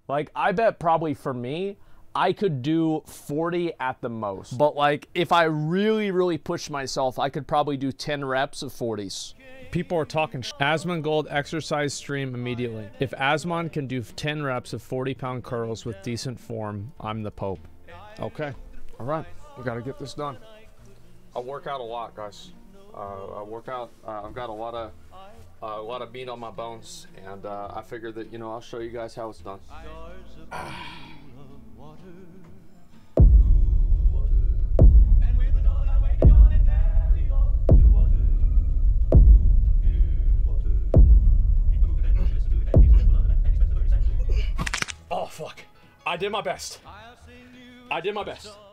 Like, I bet probably for me, I could do 40 at the most. But like, if I really, really push myself, I could probably do 10 reps of 40s. People are talking Asmongold exercise stream immediately. If Asmon can do 10 reps of 40-pound curls with decent form, I'm the Pope. Okay, all right, we gotta get this done. I work out a lot, guys. I work out. I've got a lot of meat on my bones, and I figured that, you know, I'll show you guys how it's done. Oh fuck! I did my best. I did my best.